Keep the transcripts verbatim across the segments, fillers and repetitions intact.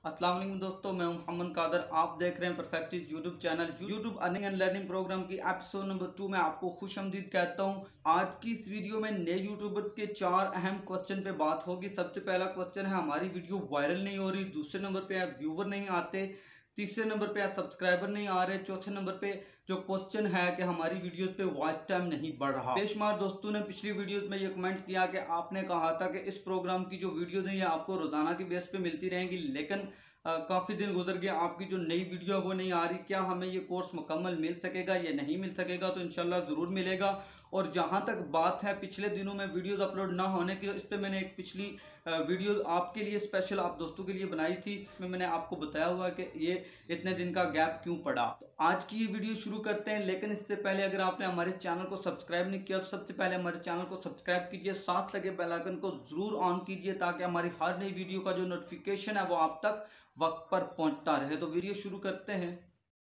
अस्सलाम वालेकुम दोस्तों, मैं हूं मोहम्मद कादर। आप देख रहे हैं परफेक्टिज YouTube channel. YouTube earning and learning programme की एपिसोड नंबर टू में आपको खुशामदीद कहता हूं। आज की इस वीडियो में नए यूट्यूबर के चार अहम क्वेश्चन पे बात होगी। सबसे पहला क्वेश्चन है, हमारी वीडियो वायरल नहीं हो रही। दूसरे नंबर पे है, व्यूवर नहीं आते। तीसरे नंबर पे है, सब्सक्राइबर नहीं आ रहे। चौथे नंबर पे जो क्वेश्चन है कि हमारी वीडियोस पे वॉच टाइम नहीं बढ़ रहा। बेशुमार दोस्तों ने पिछली वीडियोस में ये कमेंट किया कि आपने कहा था कि इस प्रोग्राम की जो वीडियोस हैं ये आपको रोजाना की बेस पे मिलती रहेंगी, लेकिन आ, काफ़ी दिन गुजर गया, आपकी जो नई वीडियो है वो नहीं आ रही। क्या हमें ये कोर्स मुकम्मल मिल सकेगा या नहीं मिल सकेगा? तो इंशाल्लाह ज़रूर मिलेगा। और जहाँ तक बात है पिछले दिनों में वीडियोस अपलोड ना होने की, इस पर मैंने एक पिछली वीडियो आपके लिए स्पेशल आप दोस्तों के लिए बनाई थी। इसमें मैंने आपको बताया हुआ कि ये इतने दिन का गैप क्यों पड़ा। तो आज की ये वीडियो शुरू करते हैं, लेकिन इससे पहले अगर आपने हमारे चैनल को सब्सक्राइब नहीं किया तो सबसे पहले हमारे चैनल को सब्सक्राइब कीजिए, साथ लगे बेल आइकन को जरूर ऑन कीजिए ताकि हमारी हर नई वीडियो का जो नोटिफिकेशन है वो आप तक वक्त पर पहुंचता रहे। तो वीडियो शुरू करते हैं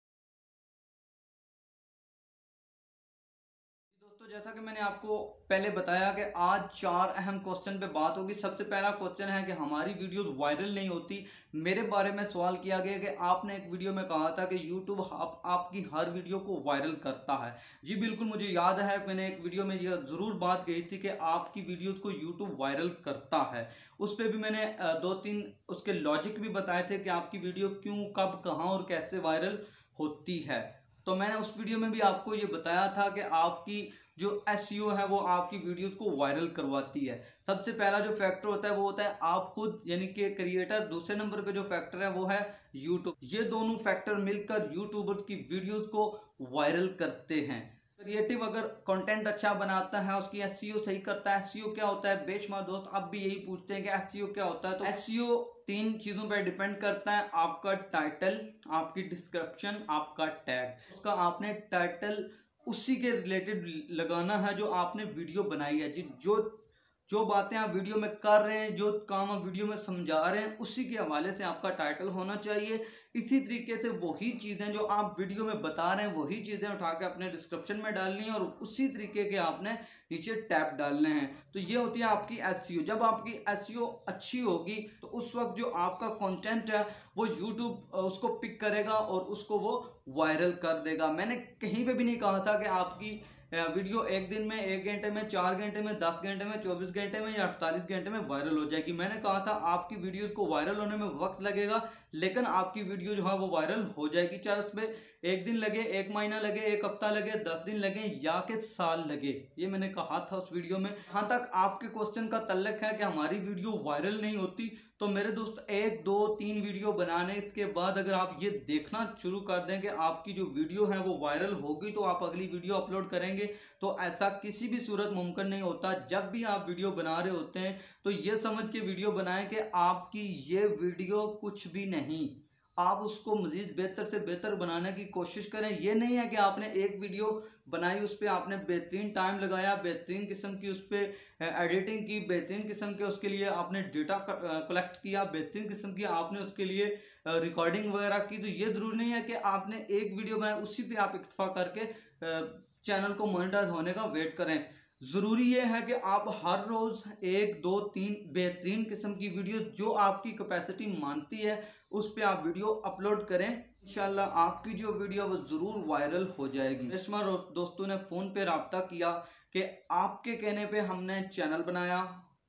दोस्तों। जैसा कि मैंने आपको पहले बताया कि आज चार अहम क्वेश्चन पे बात होगी। सबसे पहला क्वेश्चन है कि हमारी वीडियो वायरल नहीं होती। मेरे बारे में सवाल किया गया कि आपने एक वीडियो में कहा था कि यूट्यूब आप, आपकी हर वीडियो को वायरल करता है। जी बिल्कुल, मुझे याद है मैंने एक वीडियो में यह ज़रूर बात कही थी कि आपकी वीडियोज़ को यूट्यूब वायरल करता है। उस पर भी मैंने दो तीन उसके लॉजिक भी बताए थे कि आपकी वीडियो क्यों, कब, कहाँ और कैसे वायरल होती है। तो मैंने उस वीडियो में भी आपको ये बताया था कि आपकी जो एसईओ है वो आपकी वीडियोस को वायरल करवाती है। सबसे पहला जो फैक्टर होता है वो होता है आप खुद यानी कि क्रिएटर। दूसरे नंबर पे जो फैक्टर है वो है यूट्यूब। ये दोनों फैक्टर मिलकर यूट्यूबर्स की वीडियोस को वायरल करते हैं। क्रिएटिव अगर कंटेंट अच्छा बनाता है, उसकी एसईओ सही करता है। एसईओ क्या होता है? बेशुमार दोस्त अब भी यही पूछते हैं कि एसईओ क्या होता है। तो एसईओ तीन चीजों पर डिपेंड करता है, आपका टाइटल, आपकी डिस्क्रिप्शन, आपका टैग। उसका आपने टाइटल उसी के रिलेटेड लगाना है जो आपने वीडियो बनाई है। जी जो जो बातें आप वीडियो में कर रहे हैं, जो काम आप वीडियो में समझा रहे हैं, उसी के हवाले से आपका टाइटल होना चाहिए। इसी तरीके से वही चीज़ें जो आप वीडियो में बता रहे हैं वही चीज़ें उठा के अपने डिस्क्रिप्शन में डालनी है और उसी तरीके के आपने नीचे टैब डालने हैं। तो ये होती है आपकी एसईओ। जब आपकी एसईओ अच्छी होगी तो उस वक्त जो आपका कंटेंट है वो यूट्यूब उसको पिक करेगा और उसको वो वायरल कर देगा। मैंने कहीं पे भी नहीं कहा था कि आपकी वीडियो एक दिन में, एक घंटे में, चार घंटे में, दस घंटे में, चौबीस घंटे में या अड़तालीस घंटे में वायरल हो जाएगी। मैंने कहा था आपकी वीडियोस को वायरल होने में वक्त लगेगा, लेकिन आपकी वीडियो जो है वो वायरल हो जाएगी। चाहे उसमें एक दिन लगे, एक महीना लगे, एक हफ्ता लगे, दस दिन लगे या के साल लगे। ये मैंने कहा था उस वीडियो में। जहाँ तक आपके क्वेश्चन का तल्लक है कि हमारी वीडियो वायरल नहीं होती, तो मेरे दोस्त एक दो तीन वीडियो बनाने के बाद अगर आप ये देखना शुरू कर दें कि आपकी जो वीडियो है वो वायरल होगी तो आप अगली वीडियो अपलोड करेंगे, तो ऐसा किसी भी सूरत मुमकिन नहीं होता। जब भी आप वीडियो बना रहे होते हैं तो ये समझ के वीडियो बनाएं कि आपकी ये वीडियो कुछ भी नहीं, आप उसको मजीद बेहतर से बेहतर बनाने की कोशिश करें। ये नहीं है कि आपने एक वीडियो बनाई, उस पर आपने बेहतरीन टाइम लगाया, बेहतरीन किस्म की उस पर एडिटिंग की, बेहतरीन किस्म के उसके लिए आपने डेटा कलेक्ट किया, बेहतरीन किस्म की आपने उसके लिए रिकॉर्डिंग वगैरह की। तो ये जरूरी नहीं है कि आपने एक वीडियो बनाई उसी पे आप इक्तफा करके चैनल को मोनेटाइज होने का वेट करें। ज़रूरी ये है कि आप हर रोज़ एक दो तीन बेहतरीन किस्म की वीडियो जो आपकी कैपेसिटी मानती है उस पर आप वीडियो अपलोड करें। इंशाल्लाह आपकी जो वीडियो वो ज़रूर वायरल हो जाएगी। रेशमा दोस्तों ने फ़ोन पे रब्ता किया कि आपके कहने पे हमने चैनल बनाया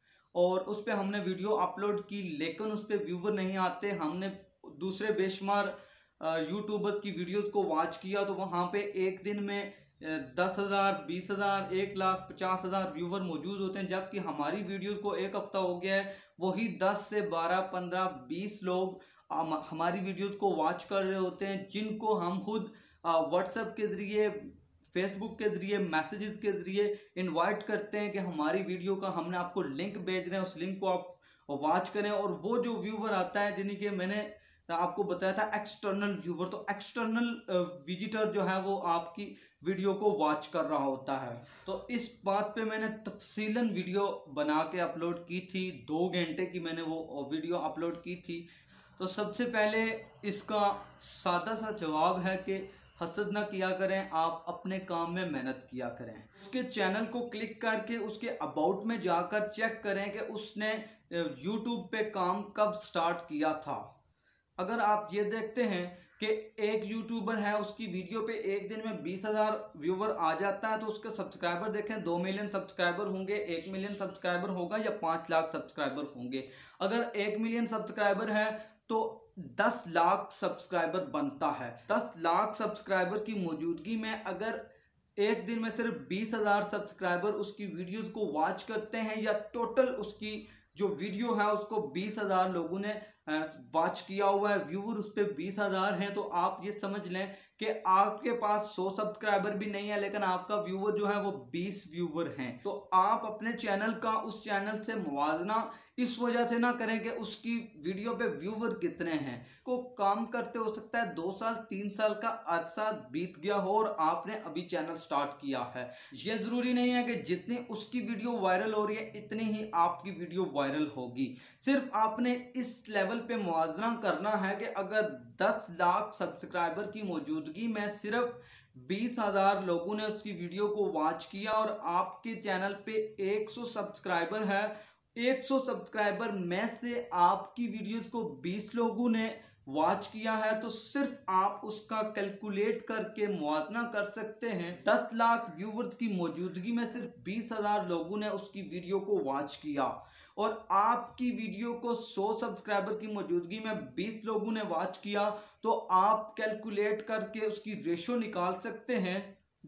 और उस पर हमने वीडियो अपलोड की, लेकिन उस पर व्यूवर नहीं आते। हमने दूसरे बेशुमार यूट्यूबर्स की वीडियोज़ को वॉच किया तो वहाँ पे एक दिन में दस हज़ार, बीस हज़ार, एक लाख, पचास हज़ार व्यूवर मौजूद होते हैं, जबकि हमारी वीडियोस को एक हफ्ता हो गया है, वही दस से बारह, पंद्रह, बीस लोग हमारी वीडियोस को वॉच कर रहे होते हैं, जिनको हम खुद व्हाट्सएप के ज़रिए, फेसबुक के ज़रिए, मैसेजेस के ज़रिए इनवाइट करते हैं कि हमारी वीडियो का हमने आपको लिंक भेज रहे हैं, उस लिंक को आप वॉच करें। और वो जो व्यूवर आता है, जिन्हें कि मैंने आपको बताया था एक्सटर्नल व्यूवर, तो एक्सटर्नल विजिटर जो है वो आपकी वीडियो को वॉच कर रहा होता है। तो इस बात पे मैंने तफसीलन वीडियो बना के अपलोड की थी, दो घंटे की मैंने वो वीडियो अपलोड की थी। तो सबसे पहले इसका सादा सा जवाब है कि हसद ना किया करें, आप अपने काम में मेहनत किया करें। उसके चैनल को क्लिक करके उसके अबाउट में जाकर चेक करें कि उसने यूट्यूब पे काम कब स्टार्ट किया था। अगर आप ये देखते हैं कि एक यूट्यूबर है, उसकी वीडियो पे एक दिन में बीस हजार व्यूवर आ जाता है, तो उसके सब्सक्राइबर देखें, दो मिलियन सब्सक्राइबर होंगे, एक मिलियन सब्सक्राइबर होगा या पाँच लाख सब्सक्राइबर होंगे। अगर एक मिलियन सब्सक्राइबर है तो दस लाख सब्सक्राइबर बनता है। दस लाख सब्सक्राइबर की मौजूदगी में अगर एक दिन में सिर्फ बीस हजार सब्सक्राइबर उसकी वीडियोस को वॉच करते हैं, या टोटल उसकी जो वीडियो है उसको बीस हजार लोगों ने वॉच किया हुआ है, व्यूवर उस पर बीस हजार हैं, तो आप ये समझ लें कि आपके पास सौ सब्सक्राइबर भी नहीं है लेकिन आपका व्यूवर जो है वो बीस व्यूवर हैं। तो आप अपने चैनल का उस चैनल से मुवाजना इस वजह से ना करें कि उसकी वीडियो पे व्यूवर कितने हैं। को काम करते हो सकता है दो साल तीन साल का अरसा बीत गया हो और आपने अभी चैनल स्टार्ट किया है। ये जरूरी नहीं है कि जितनी उसकी वीडियो वायरल हो रही है इतनी ही आपकी वीडियो वायरल होगी। सिर्फ आपने इस लेवल पे मुआवजा करना है कि अगर दस लाख सब्सक्राइबर की मौजूदगी में सिर्फ बीस हजार लोगों ने उसकी वीडियो को वॉच किया और आपके चैनल पे एक सौ सब्सक्राइबर है, एक सौ सब्सक्राइबर में से आपकी वीडियोस को बीस लोगों ने वॉच किया है, तो सिर्फ आप उसका कैलकुलेट करके मुआवजा कर सकते हैं दस लाख व्यूवर्स की मौजूदगी में सिर्फ बीस हजार लोगों ने उसकी वीडियो को वॉच किया और आपकी वीडियो को सौ सब्सक्राइबर की मौजूदगी में बीस लोगों ने वॉच किया, तो आप कैलकुलेट करके उसकी रेशो निकाल सकते हैं।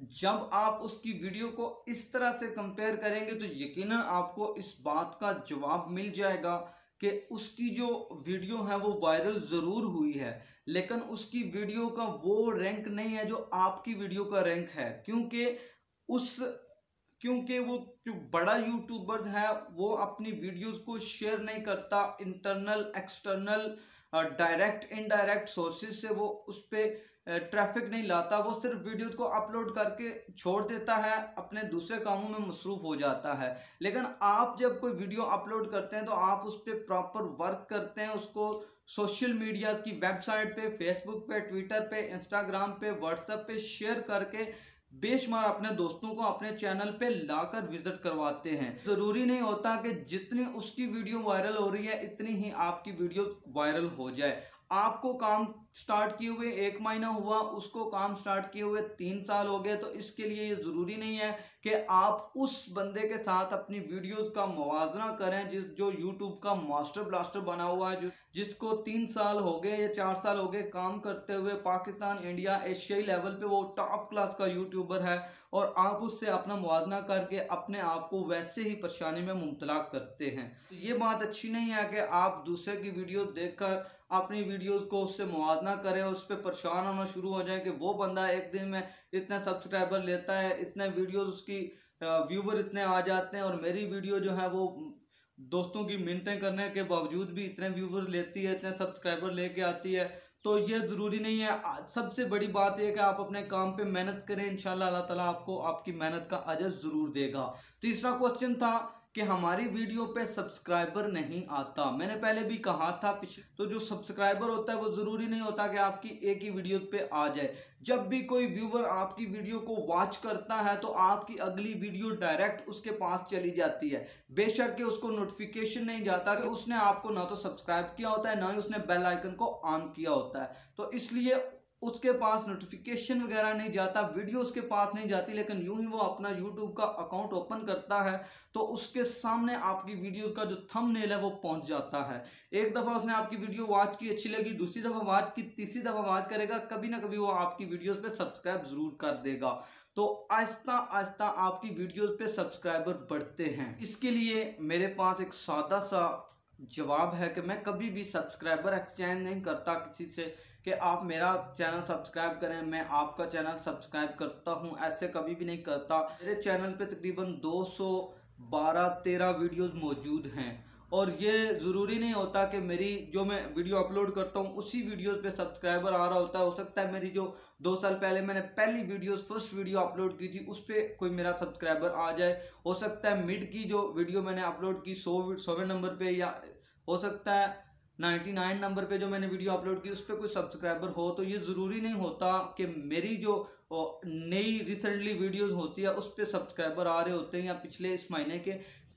जब आप उसकी वीडियो को इस तरह से कंपेयर करेंगे तो यकीनन आपको इस बात का जवाब मिल जाएगा कि उसकी जो वीडियो है वो वायरल ज़रूर हुई है, लेकिन उसकी वीडियो का वो रैंक नहीं है जो आपकी वीडियो का रैंक है, क्योंकि उस क्योंकि वो जो बड़ा यूट्यूबर है वो अपनी वीडियोस को शेयर नहीं करता, internal external direct indirect sources से वो उस पर ट्रैफिक नहीं लाता, वो सिर्फ वीडियोस को अपलोड करके छोड़ देता है, अपने दूसरे कामों में मसरूफ हो जाता है। लेकिन आप जब कोई वीडियो अपलोड करते हैं तो आप उस पर प्रॉपर वर्क करते हैं, उसको सोशल मीडिया की वेबसाइट पे, फेसबुक पे, ट्विटर पे, इंस्टाग्राम पे, व्हाट्सएप पे शेयर करके बेशुमार अपने दोस्तों को अपने चैनल पे लाकर विजिट करवाते हैं। जरूरी नहीं होता कि जितनी उसकी वीडियो वायरल हो रही है इतनी ही आपकी वीडियो वायरल हो जाए। आपको काम स्टार्ट किए हुए एक महीना हुआ, उसको काम स्टार्ट किए हुए तीन साल हो गए, तो इसके लिए ये ज़रूरी नहीं है कि आप उस बंदे के साथ अपनी वीडियोस का मुवाजना करें जिस जो यूट्यूब का मास्टर ब्लास्टर बना हुआ है, जो जिसको तीन साल हो गए या चार साल हो गए काम करते हुए, पाकिस्तान, इंडिया, एशियाई लेवल पे वो टॉप क्लास का यूट्यूबर है, और आप उससे अपना मुवाजना करके अपने आप को वैसे ही परेशानी में मुब्तला करते हैं। तो ये बात अच्छी नहीं है कि आप दूसरे की वीडियो देखकर अपनी वीडियोस को उससे मुवाजना करें, उस पर परेशान होना शुरू हो जाए कि वो बंदा एक दिन में इतने सब्सक्राइबर लेता है, इतने वीडियोस उसकी व्यूवर इतने आ जाते हैं, और मेरी वीडियो जो है वो दोस्तों की मिन्नतें करने के बावजूद भी इतने व्यूवर लेती है, इतने सब्सक्राइबर लेके आती है। तो ये ज़रूरी नहीं है। सबसे बड़ी बात यह कि आप अपने काम पे मेहनत करें, इंशाल्लाह अल्लाह ताला आपको आपकी मेहनत का अजर ज़रूर देगा। तीसरा क्वेश्चन था कि हमारी वीडियो पे सब्सक्राइबर नहीं आता। मैंने पहले भी कहा था पिछले, तो जो सब्सक्राइबर होता है वो ज़रूरी नहीं होता कि आपकी एक ही वीडियो पे आ जाए। जब भी कोई व्यूवर आपकी वीडियो को वॉच करता है तो आपकी अगली वीडियो डायरेक्ट उसके पास चली जाती है, बेशक कि उसको नोटिफिकेशन नहीं जाता कि उसने आपको ना तो सब्सक्राइब किया होता है ना ही उसने बेल आइकन को ऑन किया होता है, तो इसलिए उसके पास नोटिफिकेशन वगैरह नहीं जाता, वीडियो उसके पास नहीं जाती। लेकिन यूं ही वो अपना यूट्यूब का अकाउंट ओपन करता है तो उसके सामने आपकी वीडियोस का जो थंबनेल है वो पहुंच जाता है। एक दफ़ा उसने आपकी वीडियो वॉच की, अच्छी लगी, दूसरी दफ़ा वॉच की, तीसरी दफ़ा वॉच करेगा, कभी ना कभी वो आपकी वीडियोस पे सब्सक्राइब ज़रूर कर देगा। तो आहिस्ता आहिस्ता आपकी वीडियोस पे सब्सक्राइबर बढ़ते हैं। इसके लिए मेरे पास एक सादा सा जवाब है कि मैं कभी भी सब्सक्राइबर एक्सचेंज नहीं करता किसी से कि आप मेरा चैनल सब्सक्राइब करें, मैं आपका चैनल सब्सक्राइब करता हूं, ऐसे कभी भी नहीं करता। मेरे चैनल पे तकरीबन दो सौ बारह तेरह वीडियोस मौजूद हैं, और ये ज़रूरी नहीं होता कि मेरी जो मैं वीडियो अपलोड करता हूँ उसी वीडियोस पे सब्सक्राइबर आ रहा होता है। हो सकता है मेरी जो दो साल पहले मैंने पहली वीडियोस फर्स्ट वीडियो अपलोड की थी उस पर कोई मेरा सब्सक्राइबर आ जाए, हो सकता है मिड की जो वीडियो मैंने अपलोड की सौ सौवें नंबर पे, या हो सकता है निन्यानवे नंबर पे जो मैंने वीडियो अपलोड की उस पर कोई सब्सक्राइबर हो। तो ये ज़रूरी नहीं होता कि मेरी जो नई रिसेंटली वीडियोस होती है उस पर सब्सक्राइबर आ रहे होते हैं या पिछले इस महीने के,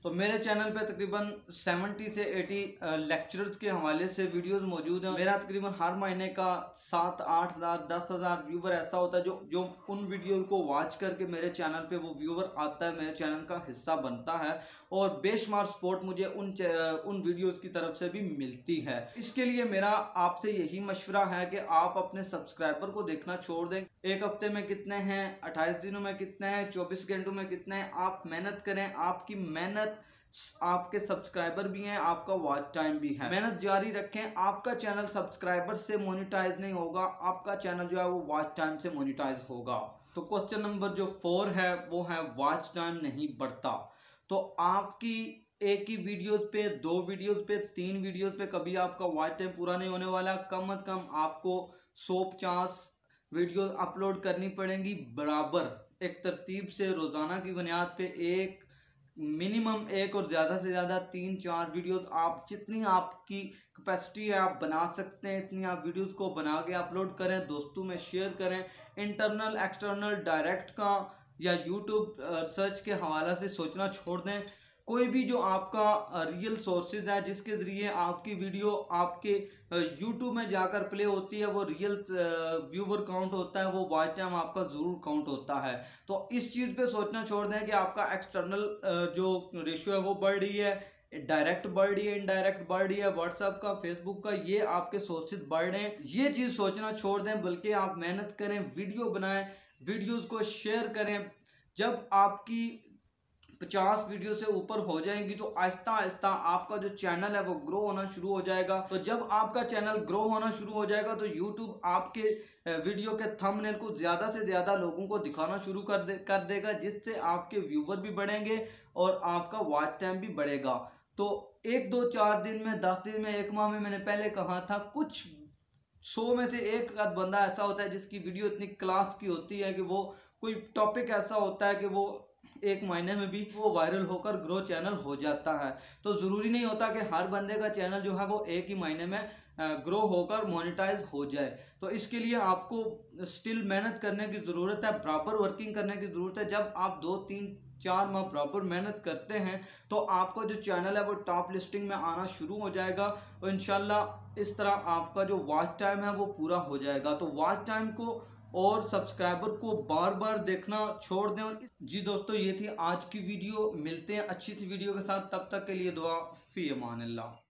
तो मेरे चैनल पे तकरीबन सत्तर से अस्सी लेक्चरर्स के हवाले से वीडियोस मौजूद हैं। मेरा तकरीबन हर महीने का सात आठ हज़ार दस हज़ार व्यूवर ऐसा होता है जो जो उन वीडियो को वॉच करके मेरे चैनल पे वो व्यूवर आता है, मेरे चैनल का हिस्सा बनता है और बेशुमार सपोर्ट मुझे उन उन वीडियोस की तरफ से भी मिलती है। इसके लिए मेरा आपसे यही मशवरा है कि आप अपने सब्सक्राइबर को देखना छोड़ दें। एक हफ्ते में कितने हैं, अट्ठाईस दिनों में कितने हैं, चौबीस घंटों में कितने हैं, आप मेहनत करें। आपकी मेहनत, आपके सब्सक्राइबर भी हैं, आपका वॉच टाइम भी है। मेहनत जारी रखें। आपका चैनल सब्सक्राइबर से मोनेटाइज नहीं होगा, आपका चैनल जो है वो वॉच टाइम से मोनेटाइज होगा। तो क्वेश्चन नंबर जो फोर है वो है वॉच टाइम नहीं बढ़ता। तो आपकी एक ही वीडियोस पे, दो वीडियोस पे, तीन वीडियोस पे कभी आपका वॉच टाइम पूरा नहीं होने वाला। कम अज कम आपको सौ पचास वीडियोस अपलोड करनी पड़ेंगी बराबर एक तरतीब से, रोजाना की बुनियाद पे एक मिनिमम एक और ज़्यादा से ज़्यादा तीन चार वीडियोस, आप जितनी आपकी कैपेसिटी है आप बना सकते हैं इतनी आप वीडियोस को बना के अपलोड करें, दोस्तों में शेयर करें। इंटरनल एक्सटर्नल डायरेक्ट का या यूट्यूब सर्च के हवाला से सोचना छोड़ दें। कोई भी जो आपका रियल सोर्सेज है जिसके ज़रिए आपकी वीडियो आपके यूट्यूब में जाकर प्ले होती है, वो रियल व्यूवर काउंट होता है, वो वॉच टाइम आपका ज़रूर काउंट होता है। तो इस चीज़ पे सोचना छोड़ दें कि आपका एक्सटर्नल जो रेशियो है वो बढ़ रही है, डायरेक्ट बढ़ रही है, इनडायरेक्ट बढ़ रही है, व्हाट्सएप का, फेसबुक का, ये आपके सोर्सेज बढ़ रहे हैं। ये चीज़ सोचना छोड़ दें, बल्कि आप मेहनत करें, वीडियो बनाएं, वीडियोज़ को शेयर करें। जब आपकी पचास वीडियो से ऊपर हो जाएंगी तो आहिस्ता आहिस्ता आपका जो चैनल है वो ग्रो होना शुरू हो जाएगा। तो जब आपका चैनल ग्रो होना शुरू हो जाएगा तो यूट्यूब आपके वीडियो के थंबनेल को ज़्यादा से ज़्यादा लोगों को दिखाना शुरू कर दे कर देगा, जिससे आपके व्यूवर भी बढ़ेंगे और आपका वॉच टाइम भी बढ़ेगा। तो एक दो चार दिन में, दस दिन में, एक माह में, मैंने पहले कहा था, कुछ सौ में से एक आध बंदा ऐसा होता है जिसकी वीडियो इतनी क्लास की होती है कि वो कोई टॉपिक ऐसा होता है कि वो एक महीने में भी वो वायरल होकर ग्रो चैनल हो जाता है। तो ज़रूरी नहीं होता कि हर बंदे का चैनल जो है वो एक ही महीने में ग्रो होकर मोनेटाइज हो जाए। तो इसके लिए आपको स्टिल मेहनत करने की ज़रूरत है, बराबर वर्किंग करने की ज़रूरत है। जब आप दो तीन चार माह बराबर मेहनत करते हैं तो आपका जो चैनल है वो टॉप लिस्टिंग में आना शुरू हो जाएगा और इंशाल्लाह इस तरह आपका जो वॉच टाइम है वो पूरा हो जाएगा। तो वॉच टाइम को और सब्सक्राइबर को बार बार देखना छोड़ दें। और जी दोस्तों, ये थी आज की वीडियो। मिलते हैं अच्छी सी वीडियो के साथ, तब तक के लिए दुआ फी अमान अल्लाह।